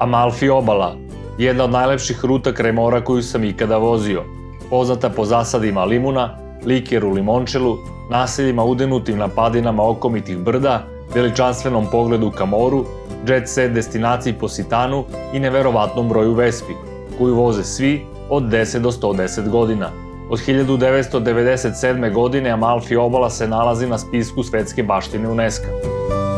Amalfi obala, jedna od najlepših ruta kraj mora koju sam ikada vozio, poznata po zasadima limuna, likeru limončelu, naseljima udenutim na padinama okomitih brda, veličanstvenom pogledu ka moru, jet set destinaciji po Sitanu i neverovatnom broju Vespi, koju voze svi od 10 do 110 godina. Od 1997. godine Amalfi obala se nalazi na spisku svetske baštine UNESCO.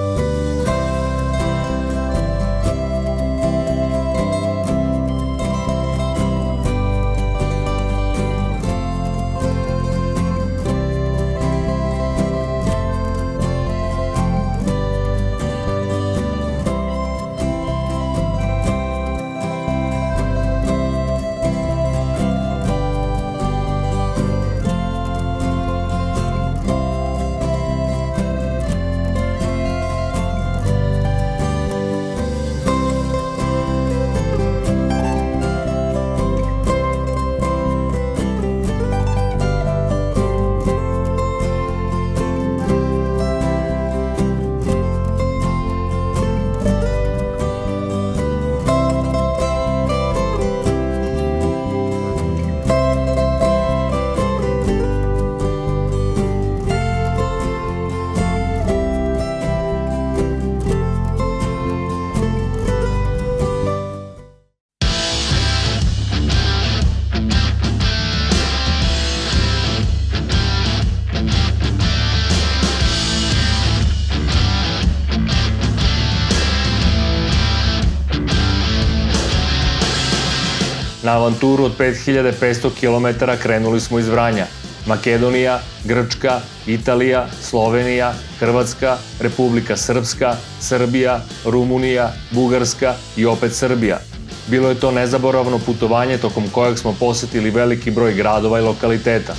Na avanturu od 5500 km krenuli smo iz Vranja. Makedonija, Grčka, Italija, Slovenija, Hrvatska, Republika Srpska, Srbija, Rumunija, Bugarska i opet Srbija. Bilo je to nezaboravno putovanje tokom kojeg smo posetili veliki broj gradova i lokaliteta.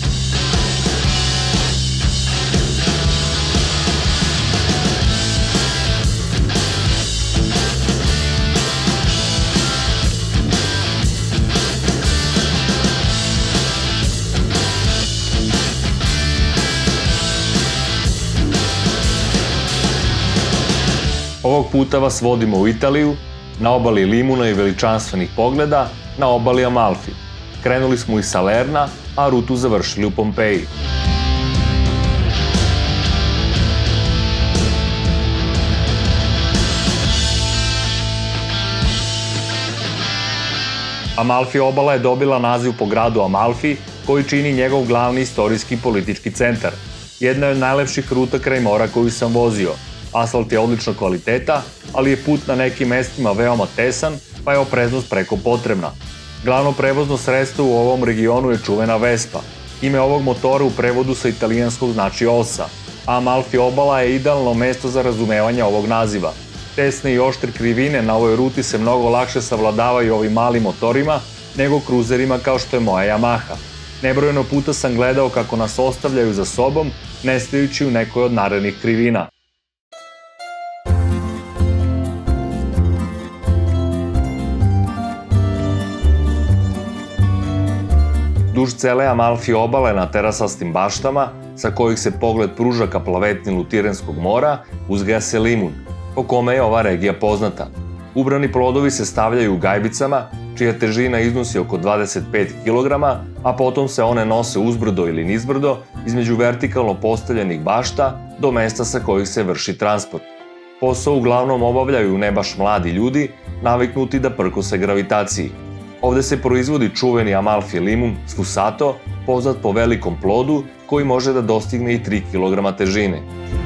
Ovog puta vas vodimo u Italiju, na obali Limuna i veličanstvenih pogleda, na obali Amalfi. Krenuli smo iz Salerna, a rutu završili u Pompeji. Amalfi obala je dobila naziv po gradu Amalfi, koji čini njegov glavni istorijski politički centar. Jedna je od najlepših ruta kraj mora koju sam vozio. Asfalt je odličnog kvaliteta, ali je put na nekim mestima veoma tesan, pa je opreznost preko potrebna. Glavno prevozno sredstvo u ovom regionu je čuvena Vespa. Ime ovog motora u prevodu sa italijanskog znači osa, a Amalfi obala je idealno mesto za razumevanje ovog naziva. Tesne i oštre krivine na ovoj ruti se mnogo lakše savladavaju ovim malim motorima nego kruzerima kao što je moja Yamaha. Nebrojeno puta sam gledao kako nas ostavljaju za sobom, nestajući u nekoj od narednih krivina. Duž cele Amalfi obale na terasastim baštama, sa kojih se pogled pruža ka plavetnilu Tirenskog mora, uzgaja se limun, po kome je ova regija poznata. Ubrani plodovi se stavljaju u gajbicama, čija težina iznosi oko 25 kg, a potom se one nose uzbrdo ili nizbrdo između vertikalno postavljenih bašta do mesta sa kojih se vrši transport. Posao uglavnom obavljaju ne baš mladi ljudi, naviknuti da prkose gravitaciji. Ovde se proizvodi čuveni Amalfi limun sfusato, poznat po velikom plodu, koji može da dostigne i 3 kg težine.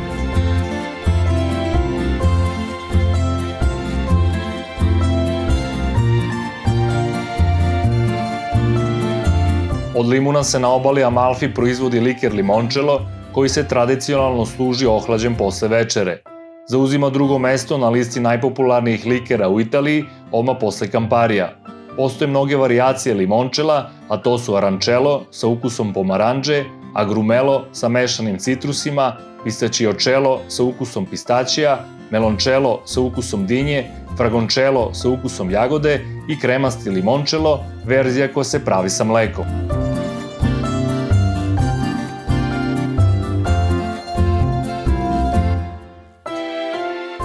Od limuna se na obali Amalfi proizvodi liker limončelo, koji se tradicionalno služi ohlađen posle večere. Zauzima drugo mesto na listi najpopularnijih likera u Italiji, odmah posle Camparija. Postoje mnoge varijacije limončela, a to su arančelo sa ukusom pomaranđe, agrumelo sa mešanim citrusima, pistačiočelo sa ukusom pistaćija, melončelo sa ukusom dinje, fragončelo sa ukusom jagode i kremasti limončelo, verzija koja se pravi sa mlekom.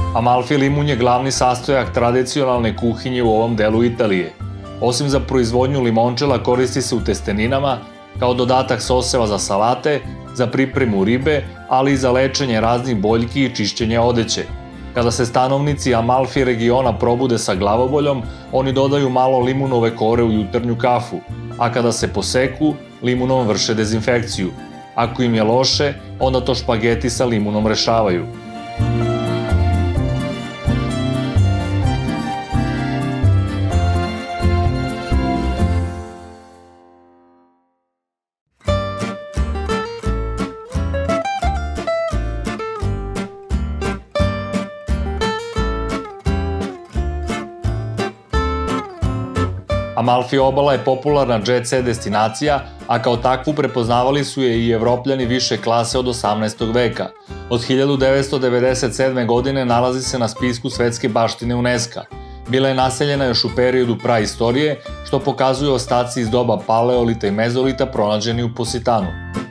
Amalfi limun je glavni sastojak tradicionalne kuhinje u ovom delu Italije. Osim za proizvodnju limončela koristi se u testeninama, kao dodatak soseva za salate, za pripremu ribe, ali i za lečenje raznih boljki i čišćenje odeće. Kada se stanovnici Amalfi regiona probude sa glavoboljom, oni dodaju malo limunove kore u jutarnju kafu, a kada se poseku, limunom vrše dezinfekciju. Ako im je loše, onda to špageti sa limunom rešavaju. Amalfi obala je popularna jet set destinacija, a kao takvu prepoznavali su je i Evropljani više klase od 18. veka. Od 1997. godine nalazi se na spisku svetske baštine UNESCO. Bila je naseljena još u periodu praistorije, što pokazuju ostaci iz doba paleolita i mezolita pronađeni u Positanu.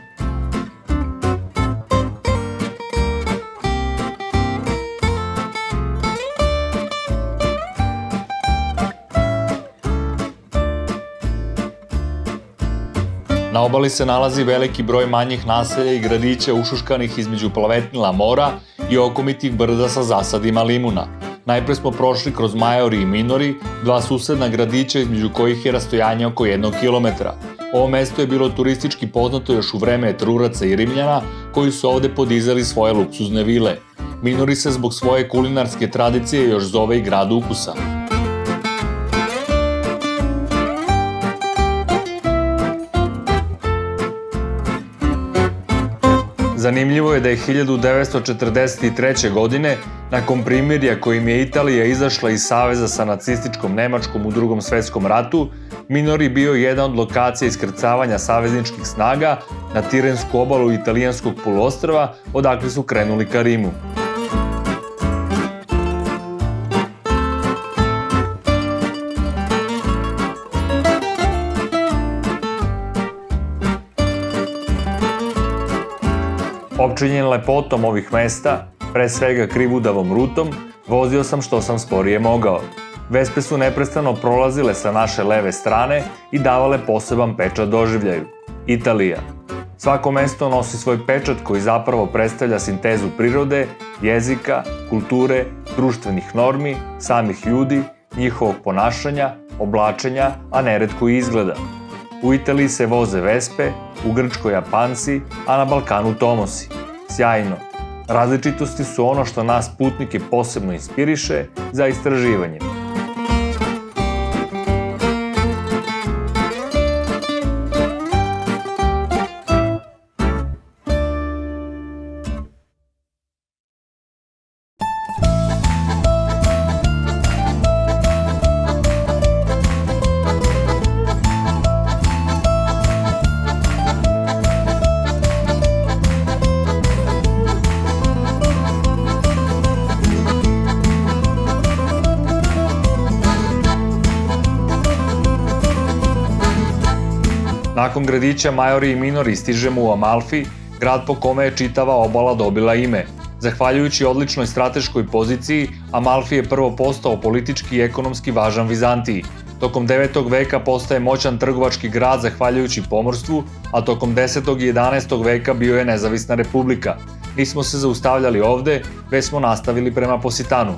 Na obali se nalazi veliki broj manjih naselja i gradića ušuškanih između plavetnila mora i okomitih brda sa zasadima limuna. Najpre smo prošli kroz Majori i Minori, dva susedna gradića između kojih je rastojanje oko 1 kilometra. Ovo mesto je bilo turistički poznato još u vreme Etruraca i Rimljana, koji su ovde podizali svoje luksuzne vile. Minori se zbog svoje kulinarske tradicije još zove i grad ukusa. Zanimljivo je da je 1943. godine, nakon primirja kojim je Italija izašla iz saveza sa nacističkom Nemačkom u Drugom svetskom ratu, Minori bio jedna od lokacija iskrcavanja savezničkih snaga na Tirensku obalu italijanskog poluostrva, odakle su krenuli ka Rimu. Opčinjen lepotom ovih mesta, pre svega krivudavom rutom, vozio sam što sam sporije mogao. Vespe su neprestano prolazile sa naše leve strane i davale poseban pečat doživljaju. Italija. Svako mesto nosi svoj pečat koji zapravo predstavlja sintezu prirode, jezika, kulture, društvenih normi, samih ljudi, njihovog ponašanja, oblačenja, a neretko i izgleda. U Italiji se voze Vespe, u Grčkoj Japanci, a na Balkanu Tomosi. Sjajno. Različitosti su ono što nas putnike posebno inspiriše za istraživanje. Nakon gradića Majori i Minori stižemo u Amalfi, grad po kome je čitava obala dobila ime. Zahvaljujući odličnoj strateškoj poziciji, Amalfi je prvo postao politički i ekonomski važan Vizantiji. Tokom 9. veka postaje moćan trgovački grad zahvaljujući pomorstvu, a tokom 10. i 11. veka bio je nezavisna republika. Nismo se zaustavljali ovde, već smo nastavili prema Positanu.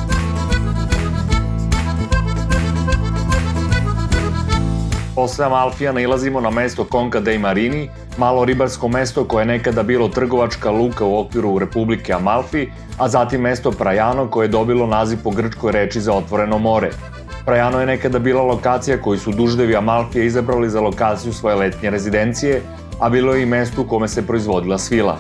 Posle Amalfija nailazimo na mesto Conca dei Marini, malo ribarsko mesto koje je nekada bilo trgovačka luka u okviru Republike Amalfi, a zatim mesto Praiano koje je dobilo naziv po grčkoj reči za otvoreno more. Praiano je nekada bila lokacija koju su duždevi Amalfija izabrali za lokaciju svoje letnje rezidencije, a bilo je i mesto u kome se proizvodila svila.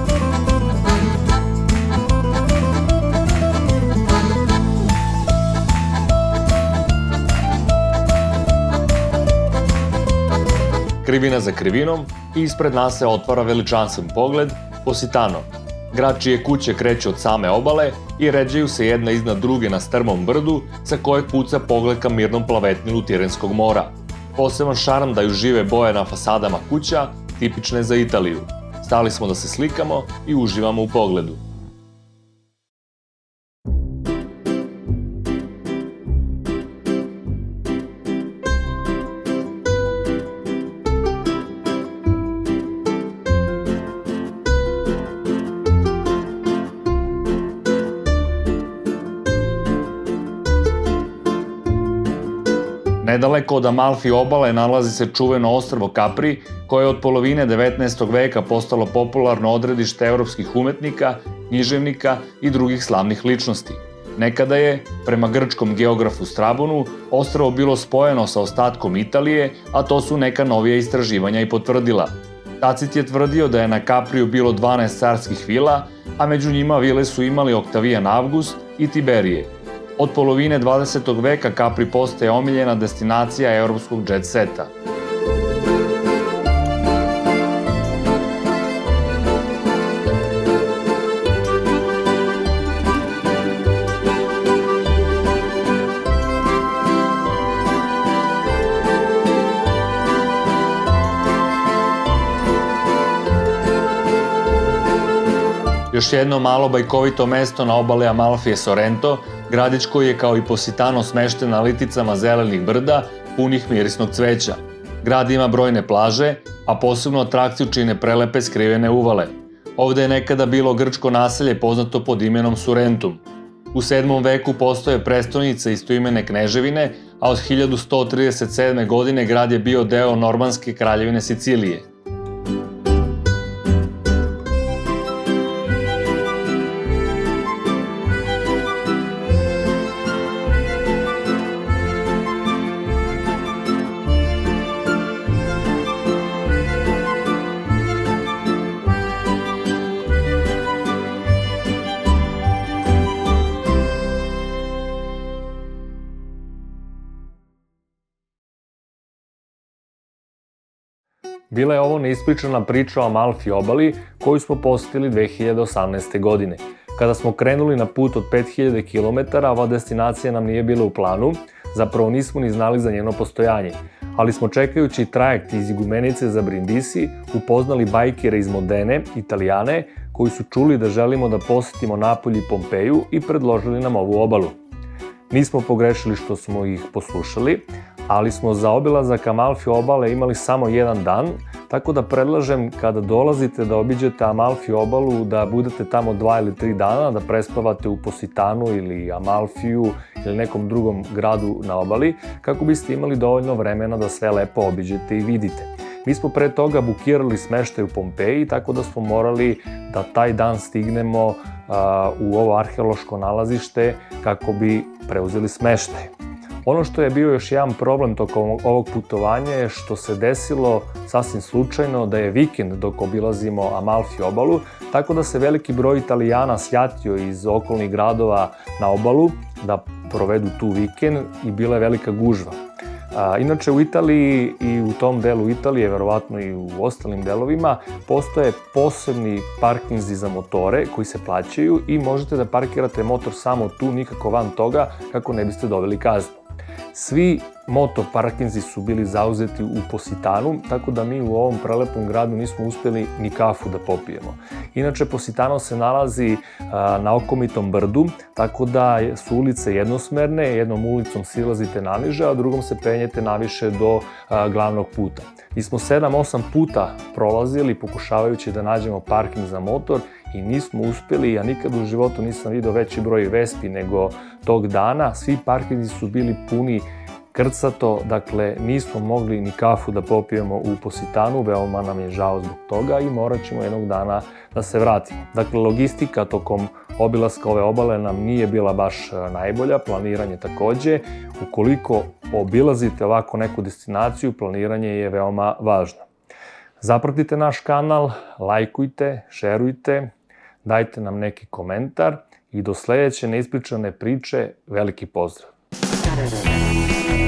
Krivina za krivinom i ispred nas se otvara veličanstven pogled Positano. Grad čije kuće kreću od same obale i ređaju se jedna iznad druge na strmom brdu sa kojeg puca pogled ka mirnom plavetnilu Tirenskog mora. Poseban šarm daju žive boje na fasadama kuća, tipične za Italiju. Stali smo da se slikamo i uživamo u pogledu. Nedaleko od Amalfi obale nalazi se čuveno ostrvo Capri, koje je od polovine 19. veka postalo popularno odredište evropskih umetnika, književnika i drugih slavnih ličnosti. Nekada je, prema grčkom geografu Strabonu, ostrvo bilo spojeno sa ostatkom Italije, a to su neka novija istraživanja i potvrdila. Tacit je tvrdio da je na Capriju bilo 12 carskih vila, a među njima vile su imali Oktavijan Avgust i Tiberije. Od polovine 20. veka Capri postaje omiljena destinacija evropskog jet seta. Još jedno malo bajkovito mesto na obale Amalfi je Sorrento, gradić koji je kao i Positano smešten na liticama zelenih brda, punih mirisnog cveća. Grad ima brojne plaže, a posebno atrakciju čine prelepe skrivene uvale. Ovde je nekada bilo grčko naselje poznato pod imenom Surrentum. U 7. veku postoje prestonica istoimene kneževine, a od 1137. godine grad je bio deo Normanske kraljevine Sicilije. Bila je ovo neispričana priča o Amalfi obali koju smo posetili 2018. godine. Kada smo krenuli na put od 5000 km, ova destinacija nam nije bila u planu, zapravo nismo ni znali za njeno postojanje. Ali smo čekajući trajekt iz Igumenice za Brindisi upoznali bajkere iz Modene, Italijane, koji su čuli da želimo da posetimo Napolj i Pompeju i predložili nam ovu obalu. Nismo pogrešili što smo ih poslušali, ali smo za obilazak Amalfi obale imali samo jedan dan, tako da predlažem kada dolazite da obiđete Amalfi obalu da budete tamo 2 ili 3 dana, da prespavate u Positanu ili Amalfiju ili nekom drugom gradu na obali, kako biste imali dovoljno vremena da sve lepo obiđete i vidite. Mi smo pre toga bukirali smeštaj u Pompeji, tako da smo morali da taj dan stignemo u ovo arheološko nalazište kako bi preuzeli smeštaj. Ono što je bio još jedan problem tokom ovog putovanja je što se desilo sasvim slučajno da je vikend dok obilazimo Amalfi obalu, tako da se veliki broj Italijana sjatio iz okolnih gradova na obalu da provedu tu vikend i bila je velika gužva. Inače u Italiji i u tom delu Italije, verovatno i u ostalim delovima, postoje posebni parkinzi za motore koji se plaćaju i možete da parkirate motor samo tu, nikako van toga, kako ne biste dobili kaznu. Svi moto parkinzi su bili zauzeti u Positanu, tako da mi u ovom prelepom gradu nismo uspeli ni kafu da popijemo. Inače, Positano se nalazi na okomitom brdu, tako da su ulice jednosmerne, jednom ulicom silazite naniže, a drugom se penjete naviše do glavnog puta. Mi smo 7-8 puta prolazili pokušavajući da nađemo parking za motor i nismo uspeli, ja nikad u životu nisam vidio veći broj vespi nego tog dana. Svi parkinzi su bili puni krcato, dakle nismo mogli ni kafu da popijemo u Positanu, veoma nam je žao zbog toga i morat ćemo jednog dana da se vratimo. Dakle, logistika tokom obilaska ove obale nam nije bila baš najbolja, planiranje takođe. Ukoliko obilazite ovako neku destinaciju, planiranje je veoma važno. Zapratite naš kanal, lajkujte, šerujte, dajte nam neki komentar i do sledeće neispričane priče veliki pozdrav!